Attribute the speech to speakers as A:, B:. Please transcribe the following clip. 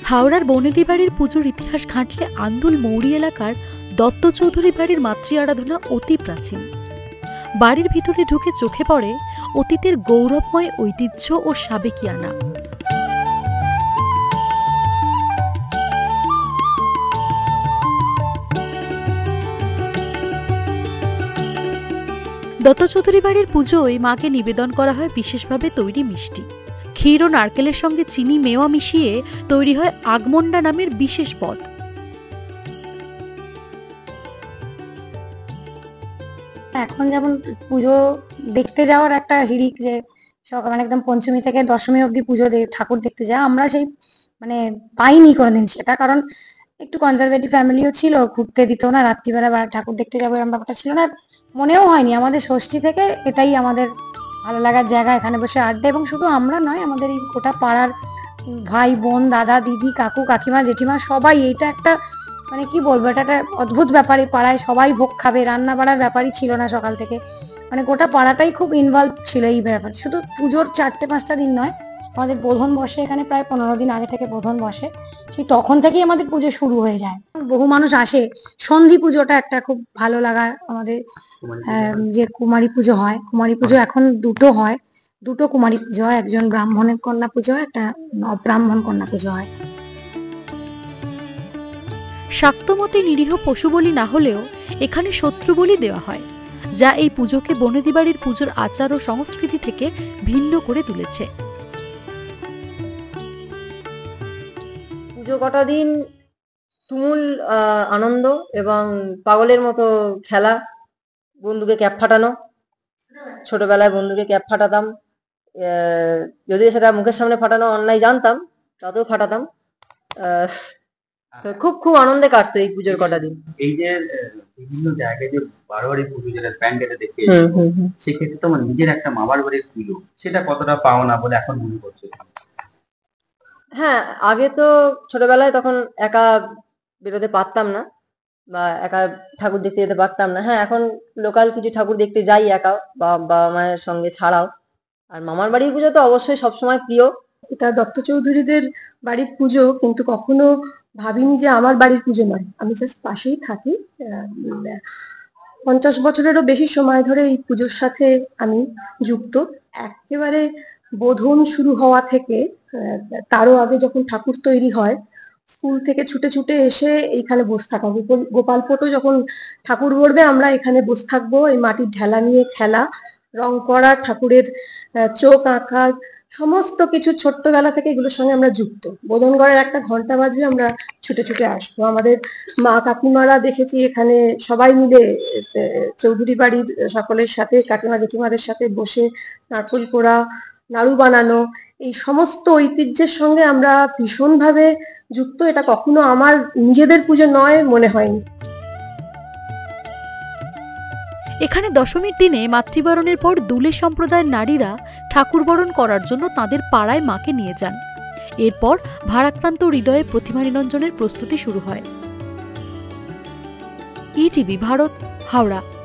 A: হাওড়ার বনেদি বাড়ির পুজোর ইতিহাস ঘাঁটলে আন্দুল মৌরি এলাকার দত্ত চৌধুরী বাড়ির মাতৃ আরাধনা অতি প্রাচীন। বাড়ির ভিতরে ঢুকে চোখে পড়ে অতীতের গৌরবময় ঐতিহ্য ও সাবেকিয়ানা। দত্ত চৌধুরী বাড়ির পুজোয় মাকে নিবেদন করা হয় বিশেষভাবে তৈরি মিষ্টি। ক্ষীর ও নারকেলের সঙ্গে চিনি মেওয়া মিশিয়ে তৈরি হয় আগমন্ডা নামের বিশেষ পদ।
B: এখন যেমন পুজো দেখতে যাওয়ার একটা হিড়িক, যে সকাল একদম পঞ্চমী থেকে দশমী অব্দি পুজো ঠাকুর দেখতে যায়, আমরা সেই পাইনি কোনোদিন সেটা। কারণ একটু কনজারভেটিভ ফ্যামিলিও ছিল, ঘুরতে দিত না, রাত্রিবেলা ঠাকুর দেখতে যাবো এরকম ব্যাপারটা ছিল না, মনেও হয়নি। আমাদের ষষ্ঠী থেকে এটাই আমাদের ভালো লাগার জায়গা, এখানে বসে আড্ডা। এবং শুধু আমরা নয়, আমাদের এই গোটা পাড়ার ভাই বোন, দাদা দিদি, কাকু কাকিমা, জেঠিমা সবাই, এইটা একটা কি বলবো, এটা একটা অদ্ভুত ব্যাপার। এই পাড়ায় সবাই ভোগ খাবে, রান্না বাড়ার ব্যাপারই ছিল না সকাল থেকে। গোটা পাড়াটাই খুব ইনভলভ ছিল এই ব্যাপার। শুধু পুজোর 4-5টা দিন নয়, আমাদের বোধন বসে, এখানে প্রায় 15 দিন আগে থেকে বোধন বসে, সেই তখন থেকেই আমাদের পুজো শুরু হয়ে যায়। বহু মানুষ আসে। সন্ধি পুজোটা একটা খুব ভালো লাগা আমাদের, যে কুমারী পুজো হয়। কুমারী পুজো এখন দুটো হয়, দুটো কুমারী পুজো হয়, একজন ব্রাহ্মণের কন্যা পুজো হয়, একটা অব্রাহ্মণ কন্যা পুজো হয়।
A: শাক্তমতে নিরীহ পশু বলি না হলেও এখানে শত্রু বলি দেওয়া হয়, যা এই পুজোকে বনেদি বাড়ির পুজোর আচার ও সংস্কৃতি থেকে ভিন্ন করে তুলেছে।
C: পুজো কটা দিন তুমুল আনন্দ এবং পাগলের মতো খেলা, বন্দুকে ক্যাপ ফাটানো। ছোটবেলায় বন্দুকে ক্যাপ ফাটাতাম, যদিও সেটা মুখের সামনে ফাটানো অন্যায় জানতাম, তাতেও ফাটাতাম। খুব খুব আনন্দে কাটতো এই পুজোর কটা দিন।
D: এই যে বিভিন্ন জায়গায় যে বারোয়ারি পুজো যেটা প্যান্ডেলে দেখতে, সেক্ষেত্রে তোমার নিজের একটা মামার বাড়ির পুজো, সেটা কতটা পাওনা বলে এখন মনে করছে?
C: হ্যাঁ, আগে তো ছোটবেলায় তখন একা বেরোতে পারতাম না, বা একা ঠাকুর দেখতে যেতে পারতাম না। হ্যাঁ, এখন লোকাল কিছু ঠাকুর দেখতে যাই একা, বা বাবা মায়ের সঙ্গে ছাড়াও। আর মামার বাড়ির পুজো তো অবশ্যই সবসময় প্রিয়।
E: এটা দত্ত চৌধুরীদের বাড়ির পুজো, কিন্তু কখনো ভাবিনি যে আমার বাড়ির পুজো নয়। আমি জাস্ট পাশেই থাকি। 50 বছরেরও বেশি সময় ধরে এই পুজোর সাথে আমি যুক্ত। একেবারে বোধন শুরু হওয়া থেকে তারও আগে যখন ঠাকুর তৈরি হয়, স্কুল থেকে ছুটে ছুটে এসে এইখানে বসে থাকা। গোপালপটো যখন ঠাকুর গড়বে, আমরা এখানে বসে থাকবো। এই মাটির ঢেলা নিয়ে খেলা, রং করা, ঠাকুরের চোখ আঁকা, সমস্ত কিছু ছোট্টবেলা থেকে এগুলোর সঙ্গে আমরা যুক্ত। বোধনগড়ের একটা ঘন্টা বাজবে, আমরা ছুটে ছুটে আসবো। আমাদের মা কাকিমারা দেখেছি এখানে সবাই মিলে চৌধুরী বাড়ির সকলের সাথে, কাকিমা জেঠিমাদের সাথে বসে নারকেল কোড়া, নাড়ু বানানো, এই সমস্ত ঐতিহ্যের সঙ্গে আমরা ভীষণভাবে যুক্ত। এটা কখনো আমার নিজেদের পুজো নয় মনে হয়নি।
A: এখানে দশমীর দিনে মাতৃবরণের পর দুলে সম্প্রদায়ের নারীরা ঠাকুর বরণ করার জন্য তাদের পাড়ায় মাকে নিয়ে যান। এরপর ভারাক্রান্ত হৃদয়ে প্রতিমা নিরঞ্জনের প্রস্তুতি শুরু হয়। ইটিভি ভারত, হাওড়া।